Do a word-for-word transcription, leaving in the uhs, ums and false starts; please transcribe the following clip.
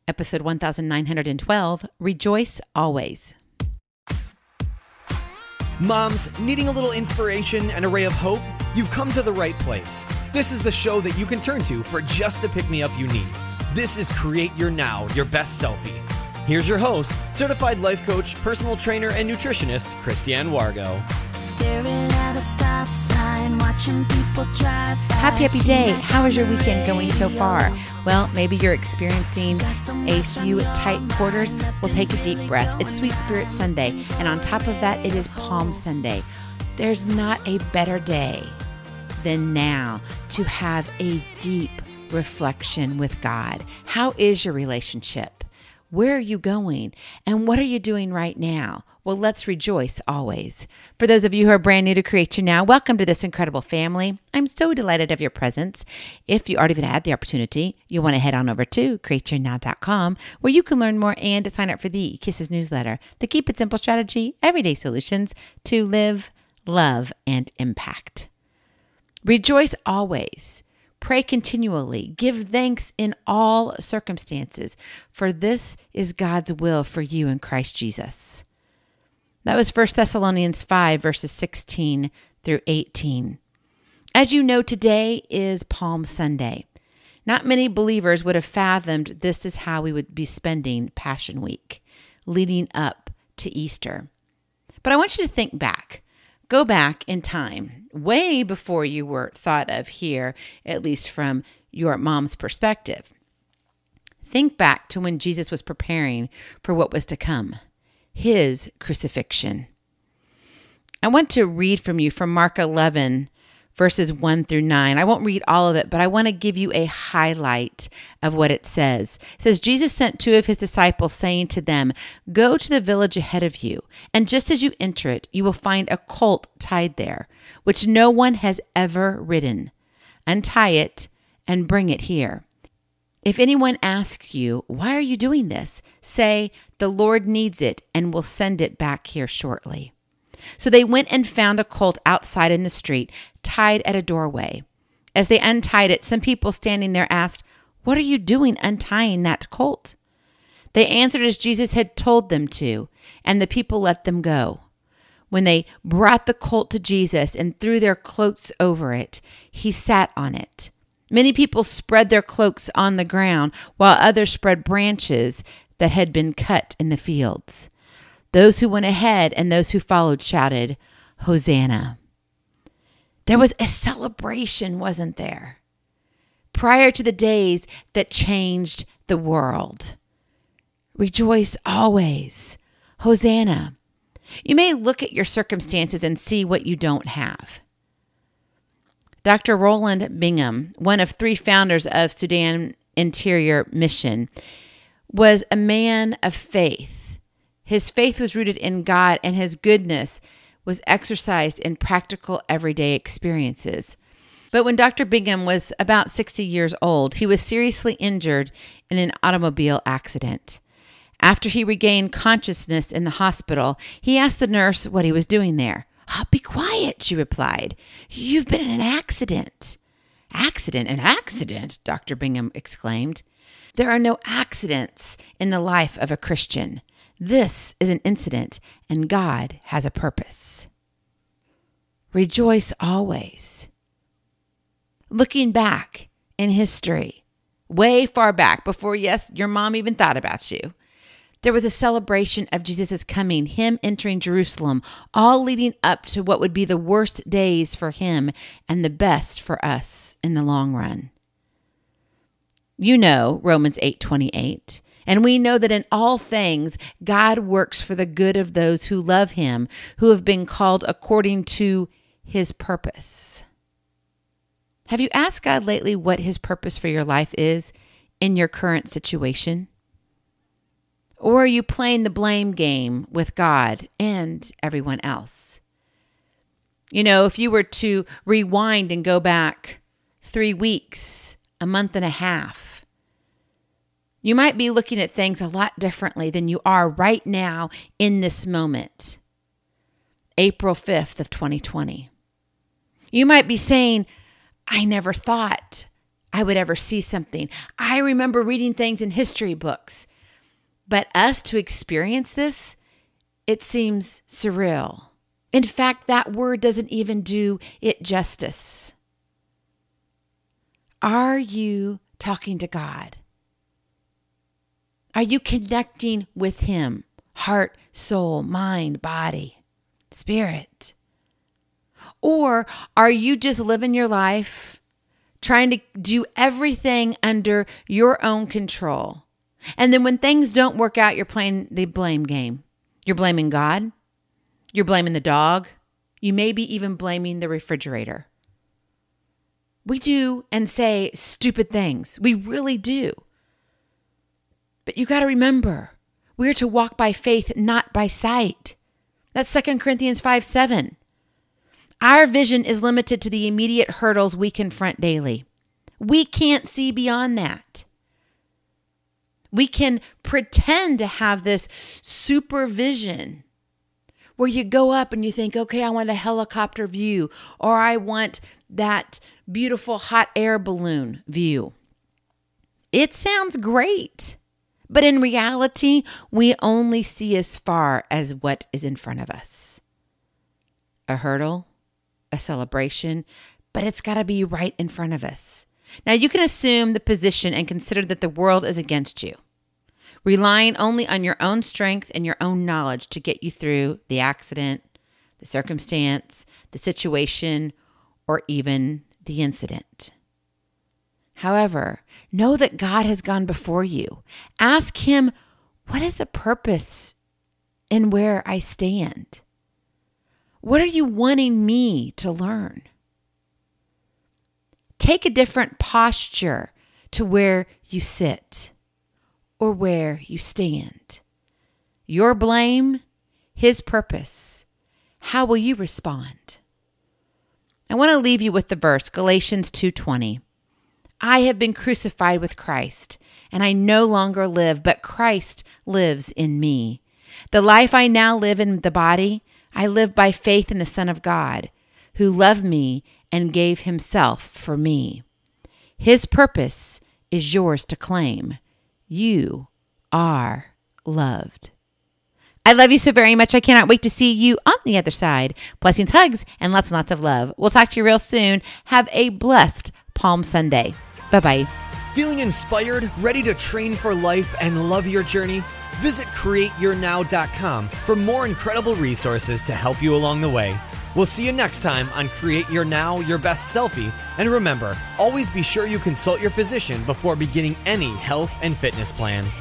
episode one thousand nine hundred twelve, Rejoice Always. Moms, needing a little inspiration and a ray of hope? You've come to the right place. This is the show that you can turn to for just the pick-me-up you need. This is Create Your Now, Your Best Selfie. Here's your host, certified life coach, personal trainer, and nutritionist, Christiane Wargo. Staring at a stop sign, watching people drive by. Happy, happy day. How is your weekend going so far? Well, maybe you're experiencing a few tight quarters. Well, take a deep breath. It's Sweet Spirit Sunday, and on top of that, it is Palm Sunday. There's not a better day than now to have a deep reflection with God. How is your relationship? Where are you going? And what are you doing right now? Well, let's rejoice always. For those of you who are brand new to Create Your Now, welcome to this incredible family. I'm so delighted of your presence. If you already had the opportunity, you want to head on over to create your now dot com, where you can learn more and to sign up for the Kisses newsletter, the Keep It Simple strategy, everyday solutions to live, love, and impact. Rejoice always. Pray continually. Give thanks in all circumstances, for this is God's will for you in Christ Jesus. That was First Thessalonians five, verses sixteen through eighteen. As you know, today is Palm Sunday. Not many believers would have fathomed this is how we would be spending Passion Week, leading up to Easter. But I want you to think back. Go back in time, way before you were thought of here, at least from your mom's perspective. Think back to when Jesus was preparing for what was to come, his crucifixion. I want to read from you from Mark eleven, verses one through nine. I won't read all of it, but I want to give you a highlight of what it says. It says, Jesus sent two of his disciples, saying to them, "Go to the village ahead of you, and just as you enter it, you will find a colt tied there, which no one has ever ridden. Untie it and bring it here. If anyone asks you, 'Why are you doing this?' say, 'The Lord needs it and will send it back here shortly.'" So they went and found a colt outside in the street, tied at a doorway. As they untied it, some people standing there asked, "What are you doing untying that colt?" They answered as Jesus had told them to, and the people let them go. When they brought the colt to Jesus and threw their cloaks over it, he sat on it. Many people spread their cloaks on the ground, while others spread branches that had been cut in the fields. Those who went ahead and those who followed shouted, "Hosanna." There was a celebration, wasn't there? Prior to the days that changed the world. Rejoice always. Hosanna. You may look at your circumstances and see what you don't have. Doctor Roland Bingham, one of three founders of Sudan Interior Mission, was a man of faith. His faith was rooted in God, and his goodness was exercised in practical everyday experiences. But when Doctor Bingham was about sixty years old, he was seriously injured in an automobile accident. After he regained consciousness in the hospital, he asked the nurse what he was doing there. "Oh, be quiet," she replied. "You've been in an accident." "Accident? An accident?" Doctor Bingham exclaimed. "There are no accidents in the life of a Christian. This is an incident, and God has a purpose." Rejoice always. Looking back in history, way far back, before, yes, your mom even thought about you, there was a celebration of Jesus' coming, him entering Jerusalem, all leading up to what would be the worst days for him and the best for us in the long run. You know Romans eight twenty-eight. And we know that in all things, God works for the good of those who love him, who have been called according to his purpose. Have you asked God lately what his purpose for your life is in your current situation? Or are you playing the blame game with God and everyone else? You know, if you were to rewind and go back three weeks, a month and a half, you might be looking at things a lot differently than you are right now in this moment, April fifth of twenty twenty. You might be saying, "I never thought I would ever see something. I remember reading things in history books. But us to experience this, it seems surreal. In fact, that word doesn't even do it justice. Are you talking to God? Are you connecting with Him? Heart, soul, mind, body, spirit. Or are you just living your life trying to do everything under your own control? And then when things don't work out, you're playing the blame game. You're blaming God. You're blaming the dog. You may be even blaming the refrigerator. We do and say stupid things. We really do. But you got to remember, we are to walk by faith, not by sight. That's Second Corinthians five seven. Our vision is limited to the immediate hurdles we confront daily. We can't see beyond that. We can pretend to have this supervision where you go up and you think, okay, I want a helicopter view, or I want that beautiful hot air balloon view. It sounds great, but in reality, we only see as far as what is in front of us. A hurdle, a celebration, but it's got to be right in front of us. Now, you can assume the position and consider that the world is against you, relying only on your own strength and your own knowledge to get you through the accident, the circumstance, the situation, or even the incident. However, know that God has gone before you. Ask Him, what is the purpose in where I stand? What are you wanting me to learn? Take a different posture to where you sit or where you stand. Your blame, His purpose. How will you respond? I want to leave you with the verse, Galatians two twenty. I have been crucified with Christ, and I no longer live, but Christ lives in me. The life I now live in the body, I live by faith in the Son of God, who loved me and gave Himself for me. His purpose is yours to claim. You are loved. I love you so very much. I cannot wait to see you on the other side. Blessings, hugs, and lots and lots of love. We'll talk to you real soon. Have a blessed Palm Sunday. Bye-bye. Feeling inspired, ready to train for life and love your journey? Visit create your now dot com for more incredible resources to help you along the way. We'll see you next time on Create Your Now, Your Best Selfie. And remember, always be sure you consult your physician before beginning any health and fitness plan.